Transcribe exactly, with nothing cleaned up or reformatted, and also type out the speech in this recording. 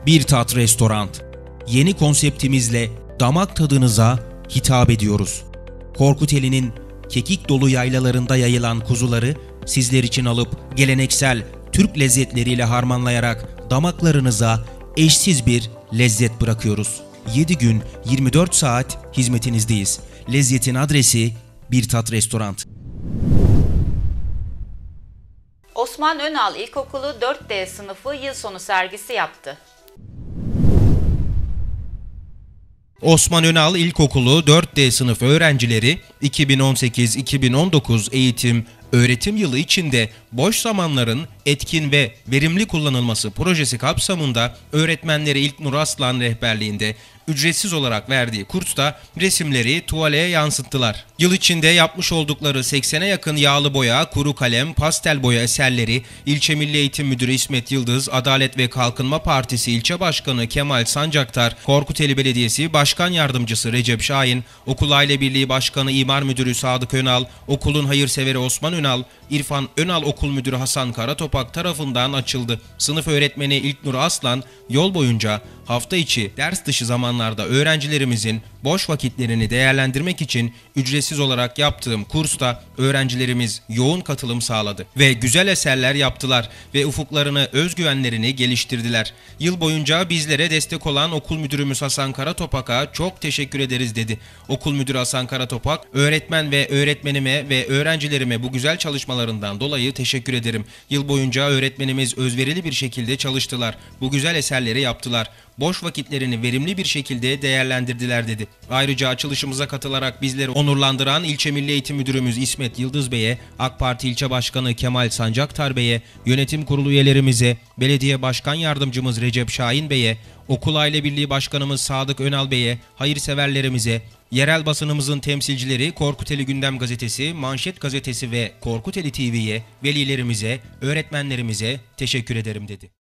Bir Tat Restoran. Yeni konseptimizle damak tadınıza hitap ediyoruz. Korkuteli'nin kekik dolu yaylalarında yayılan kuzuları sizler için alıp geleneksel Türk lezzetleriyle harmanlayarak damaklarınıza eşsiz bir lezzet bırakıyoruz. yedi gün yirmi dört saat hizmetinizdeyiz. Lezzetin adresi Bir Tat Restoran. Osman Önal İlkokulu dört D sınıfı yıl sonu sergisi yaptı. Osman Önal İlkokulu dört D sınıf öğrencileri iki bin on sekiz iki bin on dokuz eğitim öğretim yılı içinde boş zamanların etkin ve verimli kullanılması projesi kapsamında öğretmenleri İlknur Aslan rehberliğinde ücretsiz olarak verdiği kursta resimleri tuvaleye yansıttılar. Yıl içinde yapmış oldukları seksene yakın yağlı boya, kuru kalem, pastel boya eserleri İlçe Milli Eğitim Müdürü İsmet Yıldız, Adalet ve Kalkınma Partisi İlçe Başkanı Kemal Sancaktar, Korkuteli Belediyesi Başkan Yardımcısı Recep Şahin, Okul Aile Birliği Başkanı İmar Müdürü Sadık Önal, okulun hayırseveri Osman Önal, İrfan Önal Okul Müdürü Hasan Karatopak tarafından açıldı. Sınıf öğretmeni İlknur Aslan yol boyunca hafta içi ders dışı zamanlarda öğrencilerimizin boş vakitlerini değerlendirmek için ücretsiz olarak yaptığım kursta öğrencilerimiz yoğun katılım sağladı ve güzel eserler yaptılar ve ufuklarını, özgüvenlerini geliştirdiler. Yıl boyunca bizlere destek olan okul müdürümüz Hasan Karatopak'a çok teşekkür ederiz dedi. Okul müdürü Hasan Karatopak, öğretmen ve öğretmenime ve öğrencilerime bu güzel çalışmalarından dolayı teşekkür ederim. Yıl boyunca öğretmenimiz özverili bir şekilde çalıştılar. Bu güzel eserleri yaptılar. Boş vakitlerini verimli bir şekilde değerlendirdiler dedi. Ayrıca açılışımıza katılarak bizleri onurlandıran İlçe Milli Eğitim Müdürümüz İsmet Yıldız Bey'e, AK Parti İlçe Başkanı Kemal Sancaktar Bey'e, yönetim kurulu üyelerimize, belediye başkan yardımcımız Recep Şahin Bey'e, Okul Aile Birliği Başkanımız Sadık Önal Bey'e, hayırseverlerimize, yerel basınımızın temsilcileri Korkuteli Gündem Gazetesi, Manşet Gazetesi ve Korkuteli T V'ye, velilerimize, öğretmenlerimize teşekkür ederim dedi.